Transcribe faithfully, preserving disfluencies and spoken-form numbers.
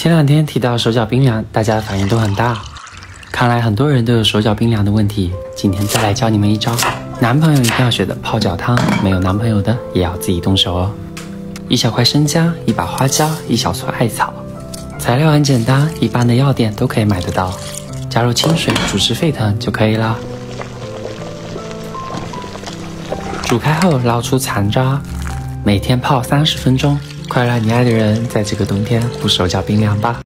前两天提到手脚冰凉，大家的反应都很大，看来很多人都有手脚冰凉的问题。今天再来教你们一招，男朋友一定要学的泡脚汤，没有男朋友的也要自己动手哦。一小块生姜，一把花椒，一小撮艾草。材料很简单，一般的药店都可以买得到。加入清水，煮至沸腾就可以了。煮开后捞出残渣，每天泡三十分钟，快让你爱的人在这个冬天不手脚冰凉吧。